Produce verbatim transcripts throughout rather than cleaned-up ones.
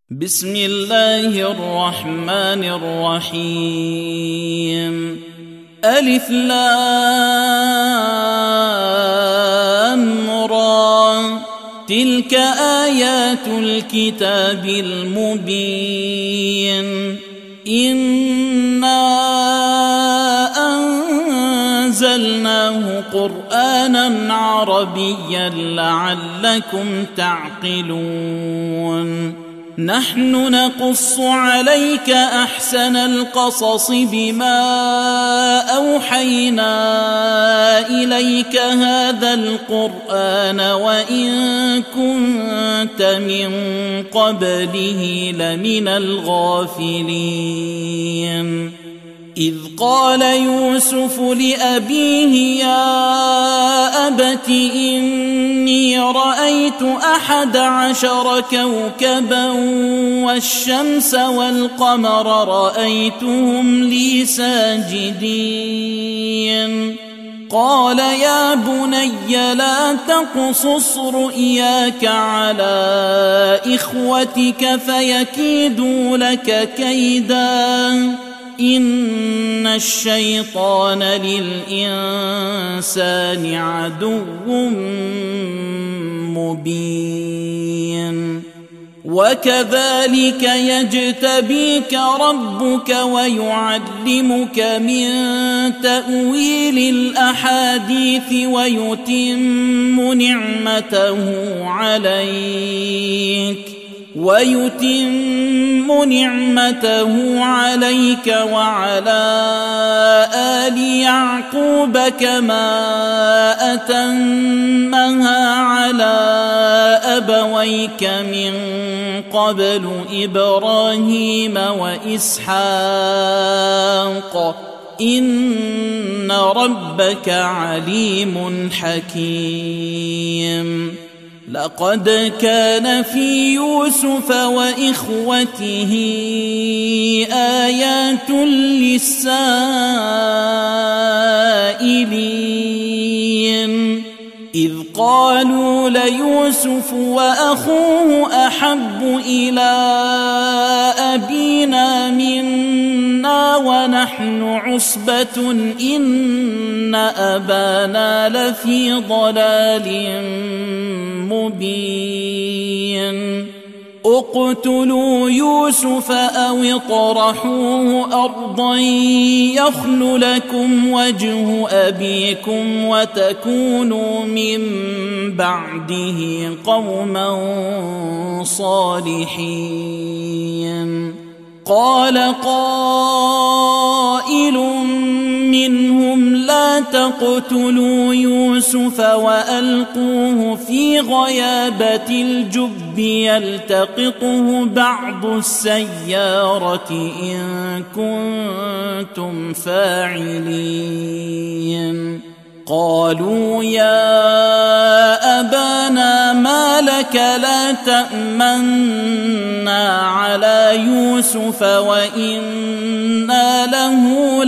بسم الله الرحمن الرحيم. ألف لام را، تلك آيات الكتاب المبين. إنا أنزلناه قرآنا عربيا لعلكم تعقلون. نحن نقص عليك أحسن القصص بما أوحينا إليك هذا القرآن وإن كنت من قبله لمن الغافلين. إذ قال يوسف لأبيه يا أبت إني رأيت أحد عشر كوكبا والشمس والقمر رأيتهم لي ساجدين. قال يا بني لا تقصص رؤياك على إخوتك فيكيدوا لك كيدا، إن الشيطان للإنسان عدو مبين. وكذلك يجتبيك ربك ويعلمك من تأويل الأحاديث ويتم نعمته عليك ويتم نعمته عليك وعلى آل يعقوب كما أتمها على أبويك من قبل إبراهيم وإسحاق إن ربك عليم حكيم. لقد كان في يوسف وإخوته آيات للسائلين، إذ قالوا ليوسف وأخوه أحب إلى أبينا منا ونحن عصبة إن أبانا لفي ضلال مبين. اقتلوا يوسف أو اطرحوه أرضا يخل لكم وجه أبيكم وتكونوا من بعده قوما صالحين. قال قائل منهم لا تقتلوا يوسف وألقوه في غيابة الجب يلتقطه بعض السيارة إن كنتم فاعلين. قالوا يا أبانا ما لك لا تأمنا على يوسف وإنا له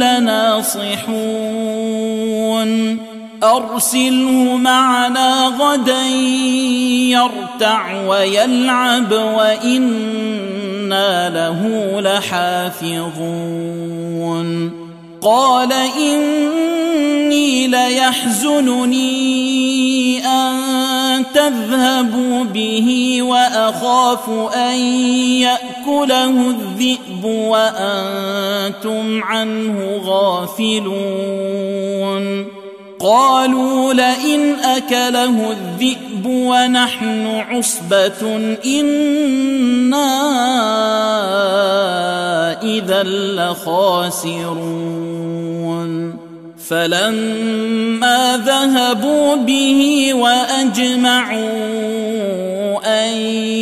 لناصحون. أرسله معنا غدا يرتع ويلعب وإنا له لحافظون. قال إني ليحزنني أن تذهبوا به وأخاف أن يأكله الذئب وأنتم عنه غافلون. قالوا لئن أكله الذئب ونحن عصبة إنا إذا لخاسرون. فلما ذهبوا به وأجمعوا أن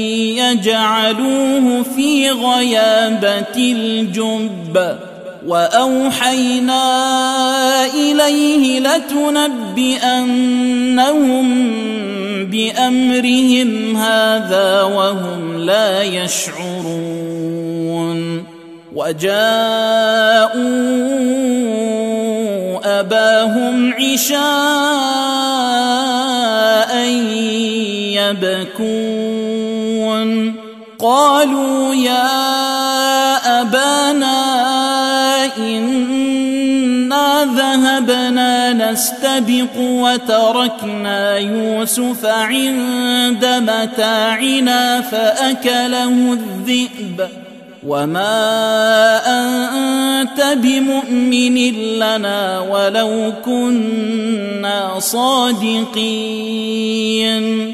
يجعلوه في غيابة الجب وأوحينا إليه لتنبئنهم بأمرهم هذا وهم لا يشعرون. وجاءوا أباهم عشاء يبكون. قالوا يا أبانا إنا ذهبنا نستبق وتركنا يوسف عند متاعنا فأكله الذئب وما أنت بمؤمن لنا ولو كنا صادقين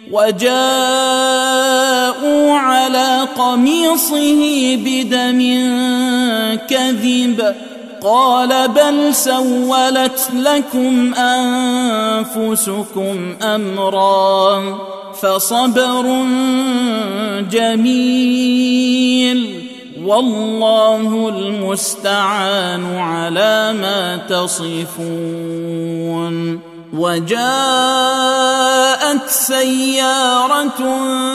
وجاءوا على قميصه بدم كذب قال بل سولت لكم أنفسكم أمرا فصبر جميل والله المستعان على ما تصفون. وجاءت سيارة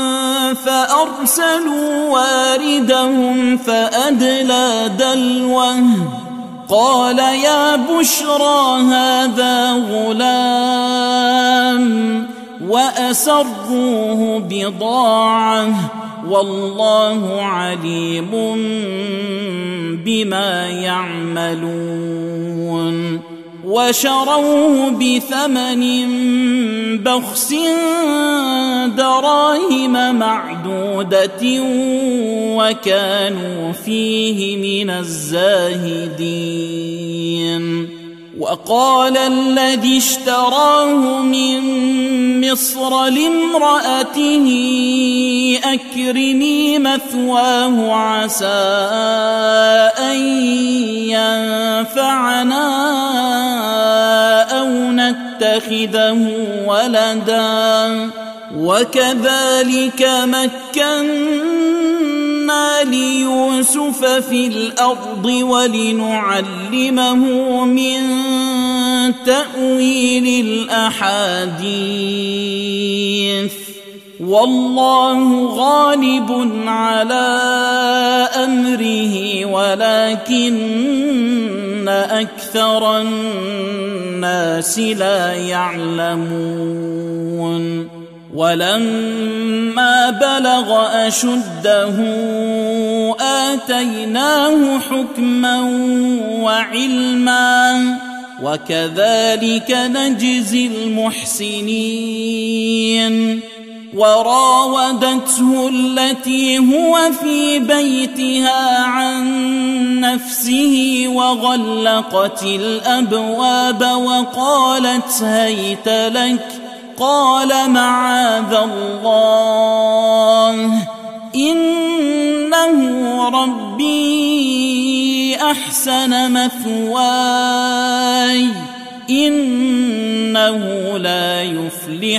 فأرسلوا واردهم فأدلى دلوه قال يا بشرى هذا غلام وأسروه بضاعة والله عليم بما يعملون. وشروه بثمن بخس دراهم معدودة وكانوا فيه من الزاهدين. وقال الذي اشتراه من مصر لامرأته أكرمي مثواه عسى أن ينفعنا أو نتخذه ولدا وكذلك مكنا ليوسف في الأرض ولنعلمه من تأويل الأحاديث والله غالب على أمره ولكن أكثر الناس لا يعلمون. ولما بلغ أشده آتيناه حكما وعلما وكذلك نجزي المحسنين. وراودته التي هو في بيتها عن نفسه وغلقت الأبواب وقالت هيت لك قال معاذ الله إنه ربي أحسن مثواي إنه لا يفلح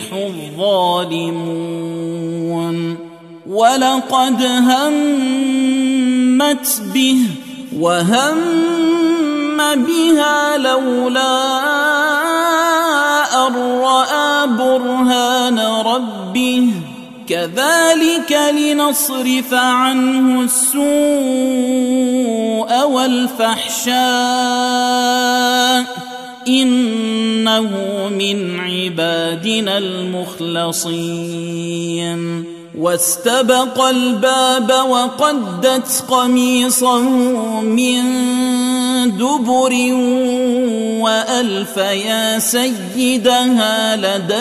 الظالمون. ولقد همت به وهم بها لولا أن رأى برهان ربه كذلك لنصرف عنه السوء والفحشاء إنه من عبادنا المخلصين. واستبق الباب وقدت قميصه من دبر وألف يا سيدها لدى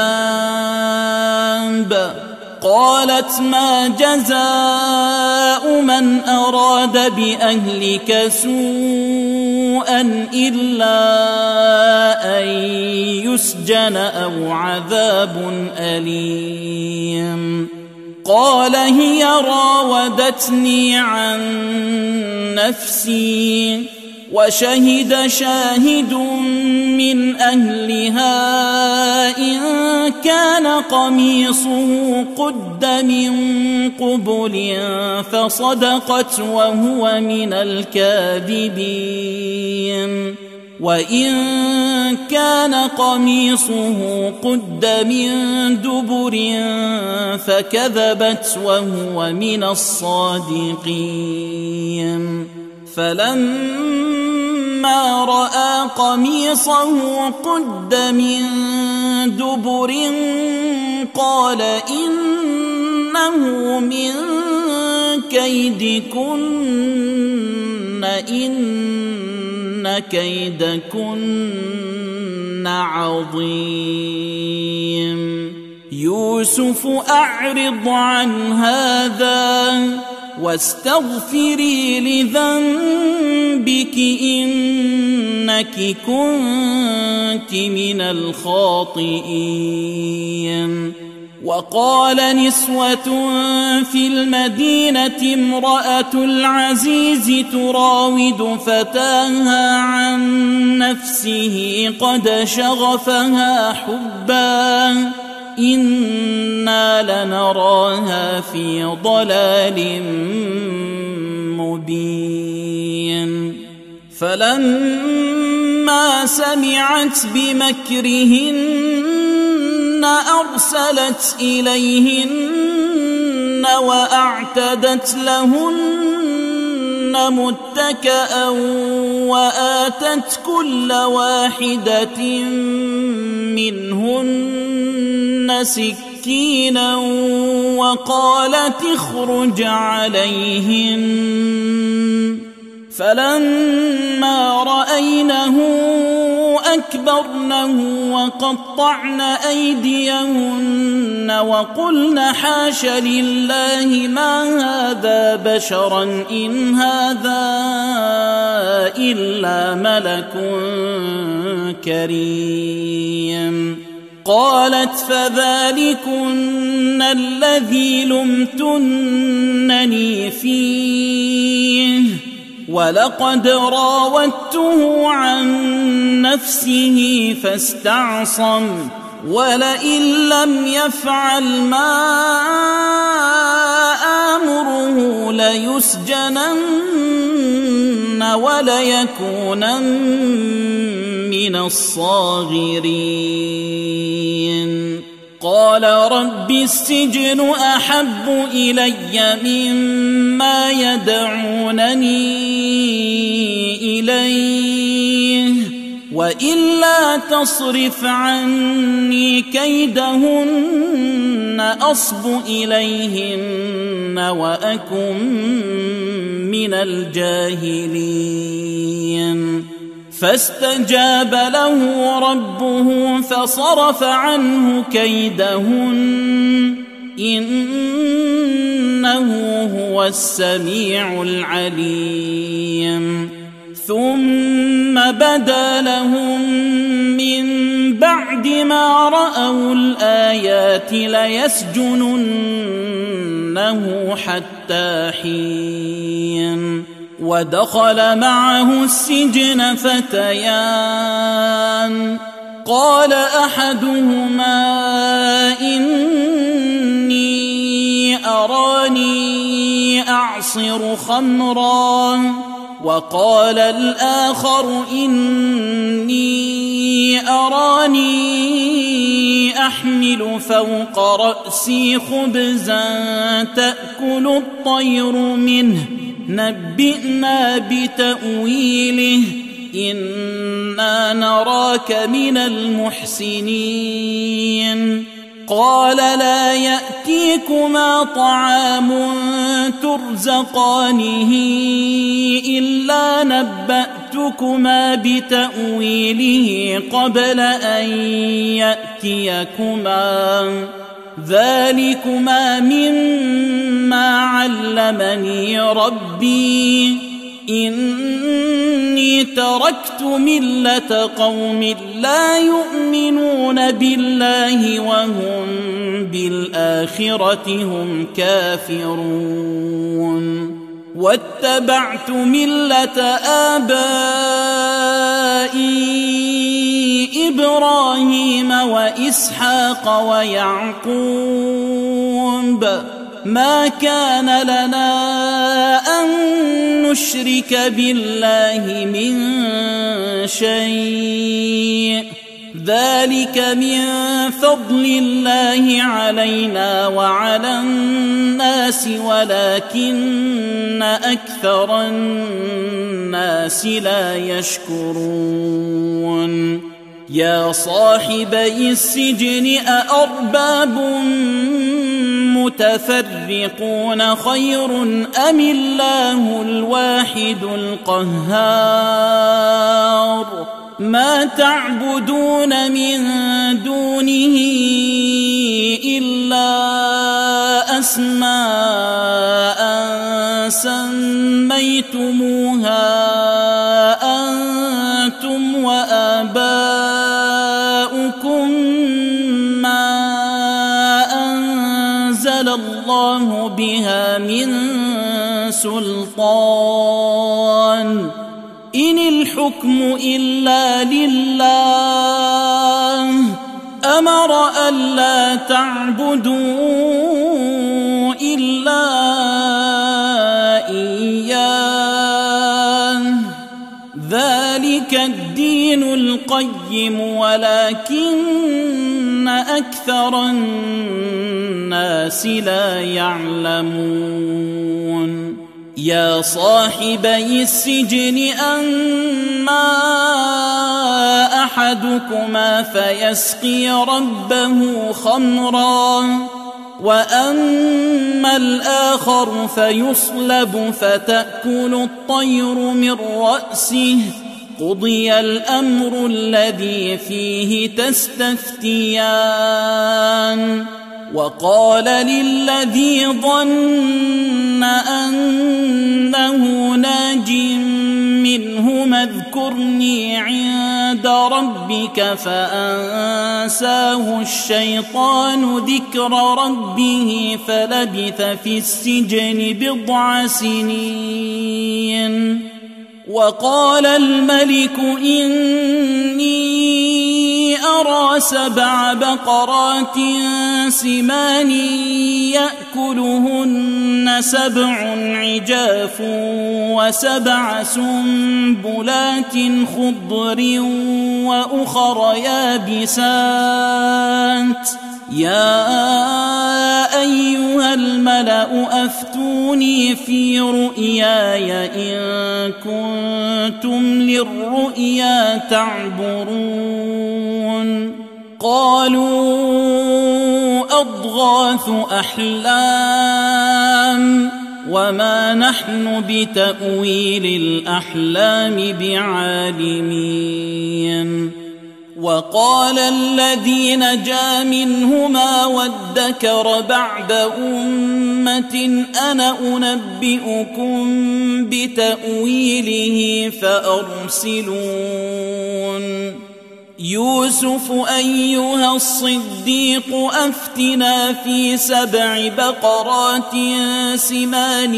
الباب قالت ما جزاء من أراد بأهلك سوءا إلا أن يسجن أو عذاب أليم. قال هي راودتني عن نفسي وشهد شاهد من أهلها إن كان قميصه قد من قبل فصدقت وهو من الكاذبين وإن كان قميصه قد من دبر فكذبت وهو من الصادقين. فلما رأى قميصه قد من دبر قال إنه إنه من كيدكن إن كيدكن عظيم يوسف أعرض عن هذا واستغفري لذنبك إنك كنت من الخاطئين. وقال نسوة في المدينة امرأة العزيز تراود فتاها عن نفسه قد شغفها حبا إنا لنراها في ضلال مبين. فلما سمعت بمكرهن أرسلت إليهن وأعتدت لهن متكأ وآتت كل واحدة منهن سكينا وقالت اخرج عليهن. فلما رأينه أكبرنه وقطعن أيديهن وقلن حاش لله ما هذا بشرا إن هذا إلا ملك كريم. قالت فذلكن الذي لمتنني فيه ولقد راودته عن نفسه فاستعصم ولئن لم يفعل ما آمره ليسجنن وليكونن من الصاغرين. قال رب السجن أحب إلي مما يدعونني إليه وإلا تصرف عني كيدهن أصب إليهن وأكن من الجاهلين. فاستجاب له ربه فصرف عنه كيدهن إنه هو السميع العليم. ثم بدا لهم من بعد ما رأوا الآيات ليسجننه حتى حين. ودخل معه السجن فتيان قال أحدهما إني أراني أعصر خمرا وقال الآخر إني أراني أحمل فوق رأسي خبزا تأكل الطير منه نبئنا بتأويله إنا نراك من المحسنين. قال لا يأتيكما طعام ترزقانه إلا نبأتكما بتأويله قبل أن يأتيكما ذلكما مما علمني ربي إني تركت ملة قوم لا يؤمنون بالله وهم بالآخرة هم كافرون واتبعت ملة آبائي إبراهيم وإسحاق ويعقوب ما كان لنا أن نشرك بالله من شيء ذلك من فضل الله علينا وعلى الناس ولكن أكثر الناس لا يشكرون. يا صاحبي السجن أأرباب المتفرقون خير أم الله الواحد القهار ما تعبدون من دونه إلا أسماء سميتموها أنتم وآباؤكم ما أنزل الله بها من سلطان إن الحكم إلا لله أمر ألا تعبدوا إلا إياه ذلك الدين القيم ولكن أكثر الناس لا يعلمون يا صاحبي السجن أما أحدكما فيسقي ربه خمرا وأما الآخر فيصلب فتأكل الطير من رأسه قضي الأمر الذي فيه تستفتيان وقال للذي ظن أنه ناج منهما اذكرني عند ربك فأنساه الشيطان ذكر ربه فلبث في السجن بضع سنين وقال الملك إني أرى سبع بقرات سمان يأكلهن سبع عجاف وسبع سنبلات خضر وأخر يابسات يا أيها الملأ أفتوني في رؤياي إن كنتم للرؤيا تعبرون قالوا أضغاث أحلام وما نحن بتأويل الأحلام بعالمين وقال الذي نجا منهما وادكر بعد أمة أنا أنبئكم بتأويله فأرسلون يوسف أيها الصديق أفتنا في سبع بقرات سمان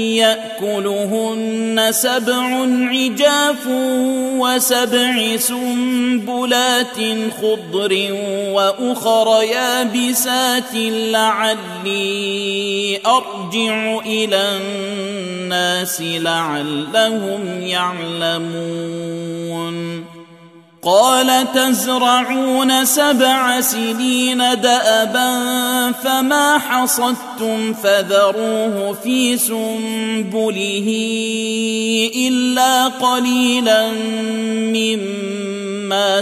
يأكلهن سبع عجاف وسبع سنبلات خضر وأخر يابسات لعلي أرجع إلى الناس لعلهم يعلمون قال تزرعون سبع سنين دأبا فما حصدتم فذروه في سنبله إلا قليلا مما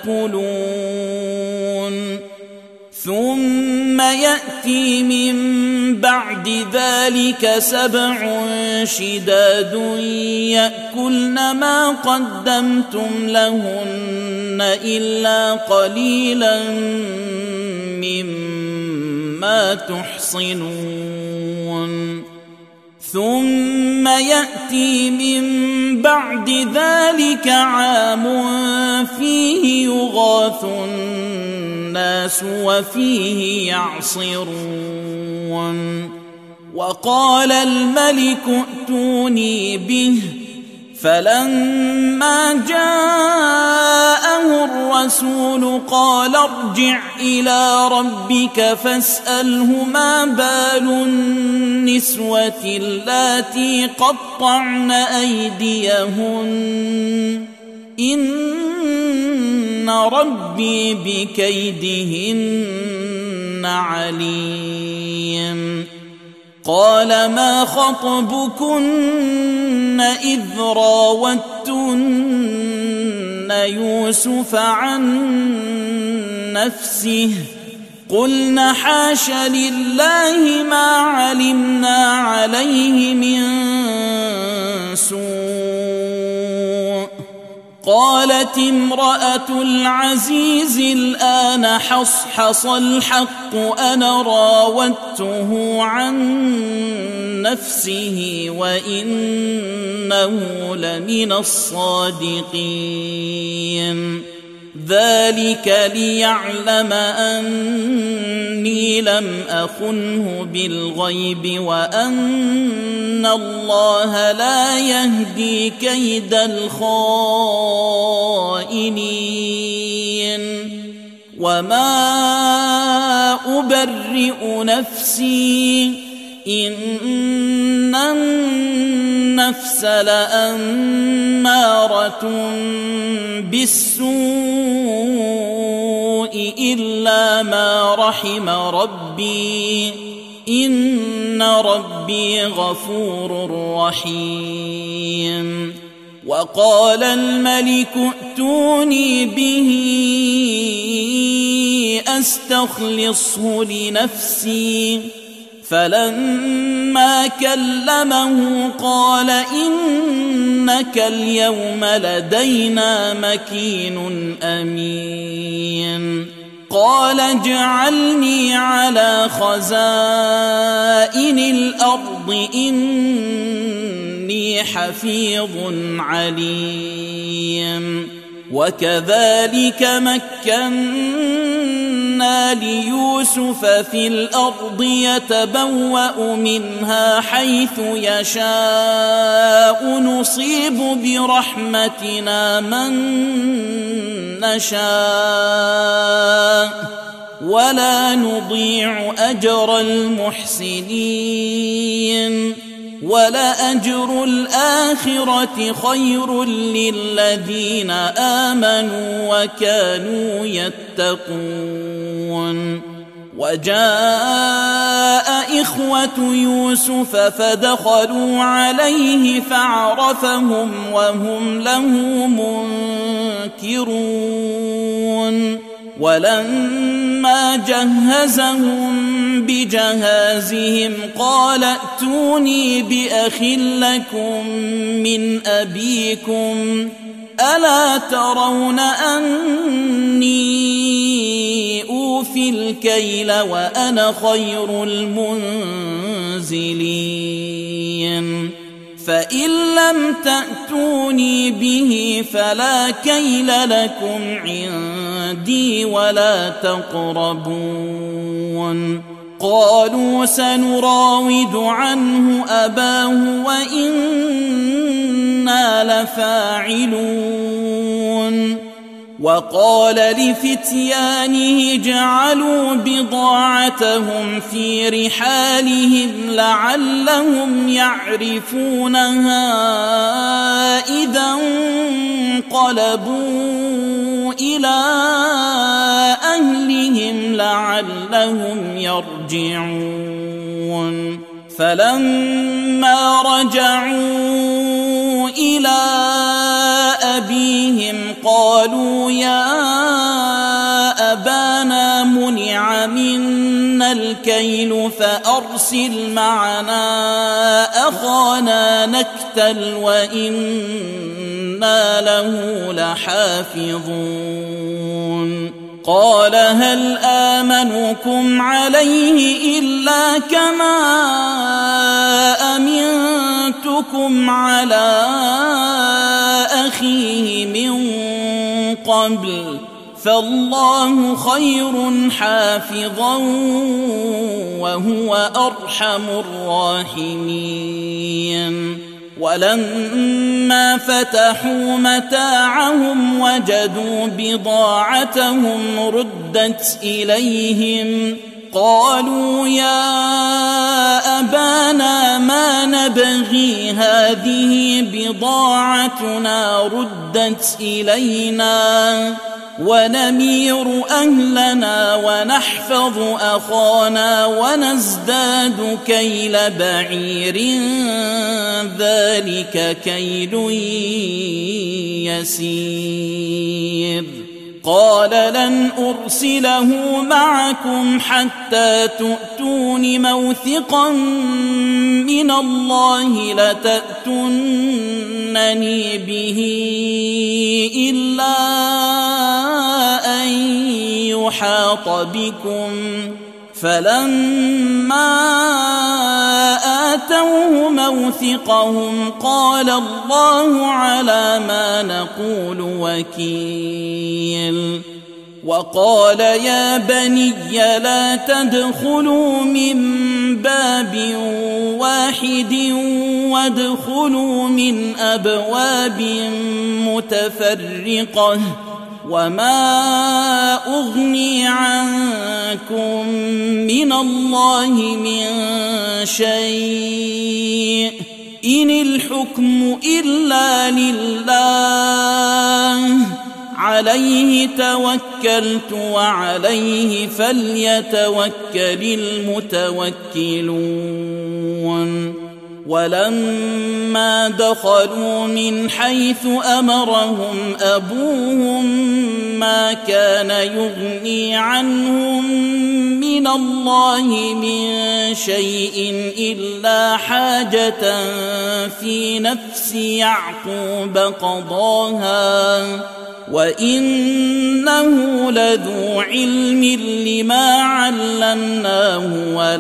تأكلون ثم يأتي من بعد ذلك سبع شداد يأكلن ما قدمتم لهن إلا قليلا مما تحصنون ثم يأتي من بعد ذلك عام فيه يغاث الناس وفيه يعصرون وقال الملك ائتوني به فلما جاءه الرسول قال ارجع إلى ربك فاسأله ما بال النسوة اللاتي قطعن أيديهن إن ربي بكيدهن عليم قال ما خطبكن إذ راوتن يوسف عن نفسه قلنا حاش لله ما علمنا عليه من سوء. قالت امرأة العزيز الآن حصحص الحق أنا راودته عن نفسه وإنه لمن الصادقين. ذلك ليعلم أني لم أخنه بالغيب وأن الله لا يهدي كيد الخائنين. وما أبرئ نفسي إن النفس لأمارة بالسوء إلا ما رحم ربي إن ربي غفور رحيم. وقال الملك ائتوني به أستخلصه لنفسي. فلما كلمه قال إنك اليوم لدينا مكين أمين. قال اجعلني على خزائن الأرض إني حفيظ عليم. وكذلك مكنا ليوسف في الأرض يتبوأ منها حيث يشاء نصيب برحمتنا من نشاء ولا نضيع أجر المحسنين. ولأجر الآخرة خير للذين آمنوا وكانوا يتقون. وجاء إخوة يوسف فدخلوا عليه فعرفهم وهم له منكرون. ولما جهزهم بجهازهم قال ائتوني بأخ لكم من أبيكم ألا ترون أني أوفي الكيل وأنا خير المنزلين. فإن لم تأتوني به فلا كيل لكم عندي ولا تقربون. قالوا سنراود عنه أباه وإنا لفاعلون. وقال لفتيانه اجعلوا بضاعتهم في رحالهم لعلهم يعرفونها إذا انقلبوا إلى أهلهم لعلهم يرجعون. فلما رجعوا إلى أبيهم قالوا يا أبانا منع منا الكيل فأرسل معنا أخانا نكتل وإنا له لحافظون. قال هل آمنكم عليه إلا كما أمنتكم على أخيه من قبل فالله خير حافظا وهو أرحم الراحمين. ولما فتحوا متاعهم وجدوا بضاعتهم ردت إليهم قالوا يا أبانا ما نبغي هذه بضاعتنا ردت إلينا ونمير أهلنا ونحفظ أخانا ونزداد كيل بعير ذلك كيل يسير. قال لن أرسله معكم حتى تؤتون موثقا من الله لتأتونني به إلا أن يحاط بكم فلما آتوه موثقهم قال الله على ما نقول وكيل وقال يا بني لا تدخلوا من باب واحد وادخلوا من أبواب متفرقة وما أغني عنكم من الله من شيء إن الحكم إلا لله عليه توكلت وعليه فليتوكل المتوكلون ولما دخلوا من حيث أمرهم أبوهم ما كان يغني عنهم من الله من شيء إلا حاجة في نفس يعقوب قضاها وإنه لذو علم لما علمناه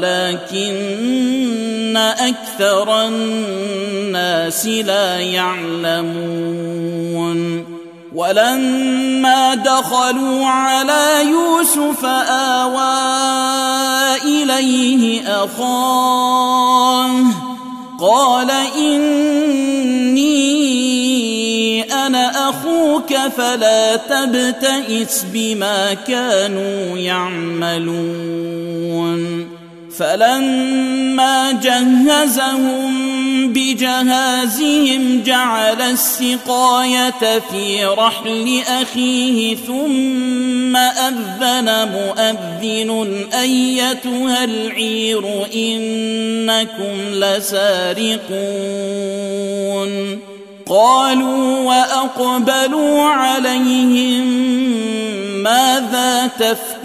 ولكن أكثر الناس لا يعلمون ولما دخلوا على يوسف آوى إليه أخاه قال إني أنا أخوك فلا تبتئس بما كانوا يعملون فلما جهزهم بجهازهم جعل السقاية في رحل أخيه ثم أذن مؤذن أيتها العير إنكم لسارقون قالوا وأقبلوا عليهم ماذا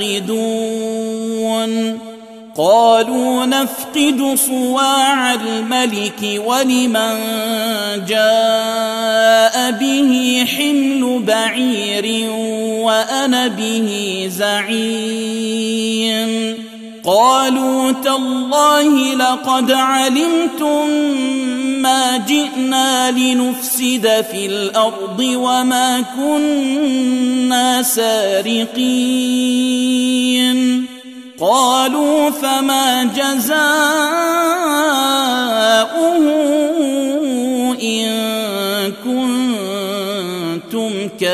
تفقدون قالوا نفقد صواع الملك ولمن جاء به حمل بعير وأنا به زعيم قالوا تالله لقد علمتم ما جئنا لنفسد في الأرض وما كنا سارقين قالوا فما جزاؤه إن كنتم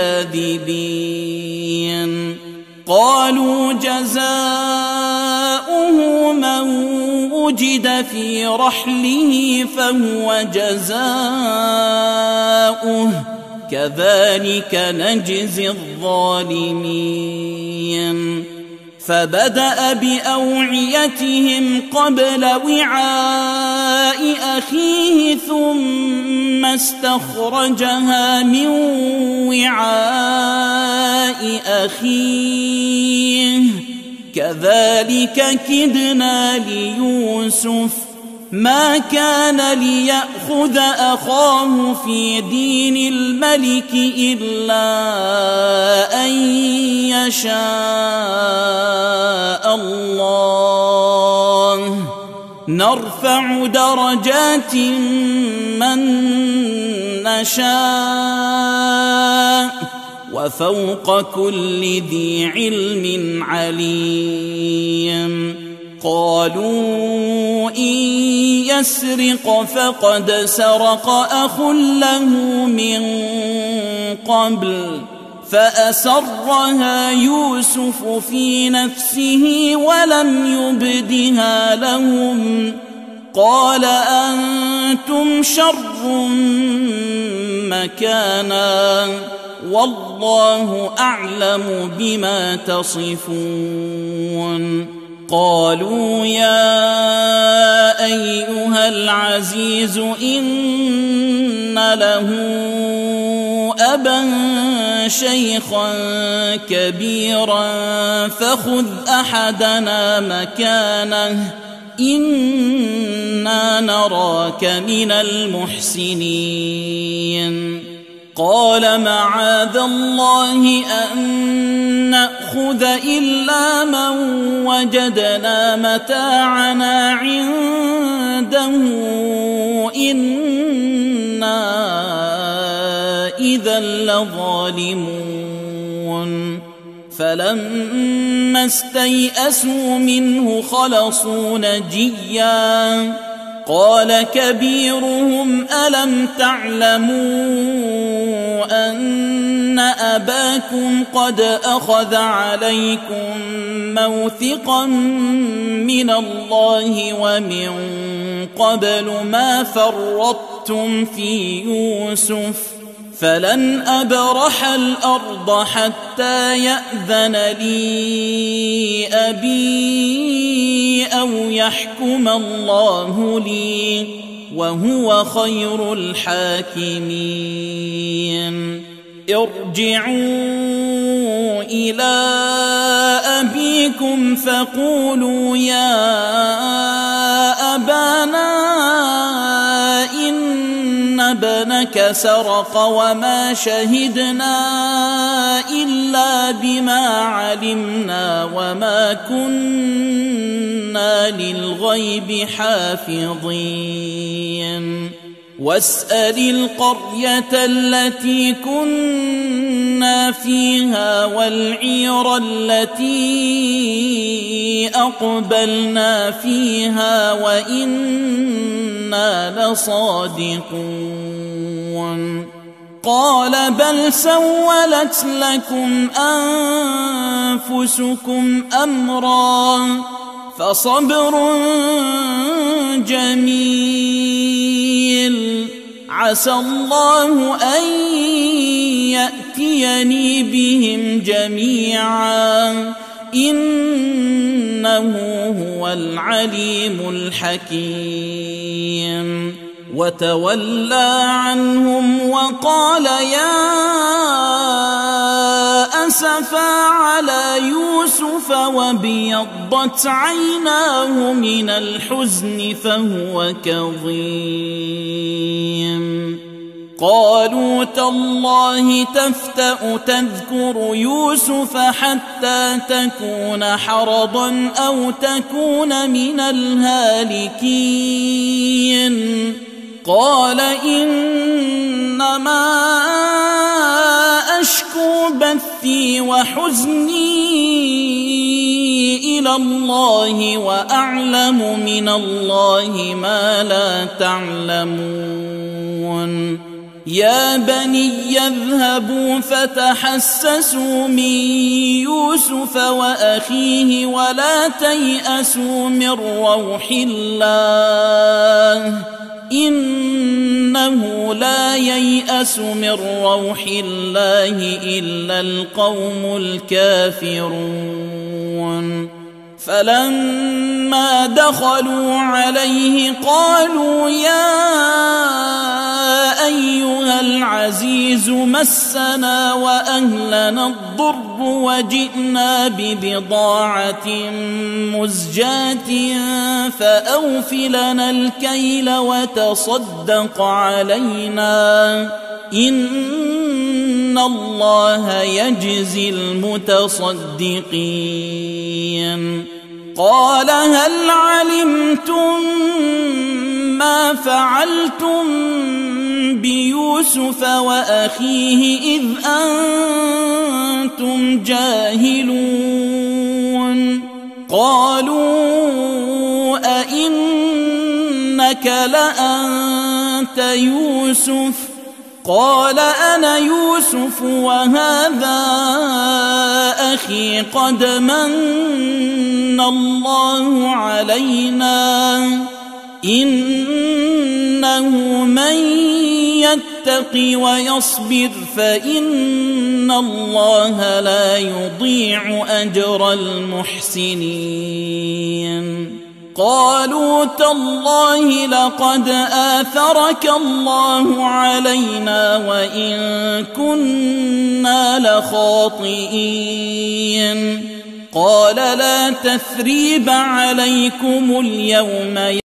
كاذبين قالوا جزاؤه من وجد في رحله فهو جزاؤه كذلك نجزي الظالمين فبدأ بأوعيتهم قبل وعاء أخيه ثم استخرجها من وعاء أخيه كذلك كدنا ليوسف ما كان ليأخذ أخاه في دين الملك إلا أن يشاء الله نرفع درجات من نشاء وفوق كل ذي علم عليم قالوا إن يسرق فقد سرق أخ له من قبل فأسرها يوسف في نفسه ولم يبدها لهم قال أنتم شر مكانا والله أعلم بما تصفون قالوا يا أيها العزيز إن له أبا شيخا كبيرا فخذ أحدنا مكانه إنا نراك من المحسنين قال معاذ الله أن نأخذ إلا من وجدنا متاعنا عنده إنا إذا لظالمون فلما استيئسوا منه خلصوا نجيا قال كبيرهم ألم تعلموا أن أباكم قد أخذ عليكم موثقا من الله ومن قبل ما فرطتم في يوسف فلن أبرح الأرض حتى يأذن لي أبي أو يحكم الله لي وهو خير الحاكمين ارجعوا إلى أبيكم فقولوا يا أبانا إن ابنك سرق وما شهدنا إلا بما علمنا وما كنا للغيب حافظين واسأل القرية التي كنا فيها والعير التي أقبلنا فيها وإنا لصادقون قال بل سولت لكم أنفسكم أمرا فصبر جميل عسى الله أن يأتيني بهم جميعا إنه هو العليم الحكيم وتولى عنهم وقال يا أسفا على يوسف وابيضت عيناه من الحزن فهو كظيم قالوا تالله تفتأ تذكر يوسف حتى تكون حرضا أو تكون من الهالكين قال إنما أشكو بثي وحزني إلى الله وأعلم من الله ما لا تعلمون يا بني اذهبوا فتحسسوا من يوسف وأخيه ولا تيأسوا من روح الله إنه لا ييأس من روح الله إلا القوم الكافرون فلما دخلوا عليه قالوا يا أيها العزيز مسنا وأهلنا الضر وجئنا ببضاعة مزجاة فأوف لنا الكيل وتصدق علينا إن الله يجزي المتصدقين قال هل علمتم ما فعلتم بيوسف وأخيه إذ أنتم جاهلون قالوا أئنك لأنت يوسف قال أنا يوسف وهذا أخي قد من الله علينا إنه من يتق ويصبر فإن الله لا يضيع أجر المحسنين قالوا تالله لقد آثرك الله علينا وإن كنا لخاطئين قال لا تثريب عليكم اليوم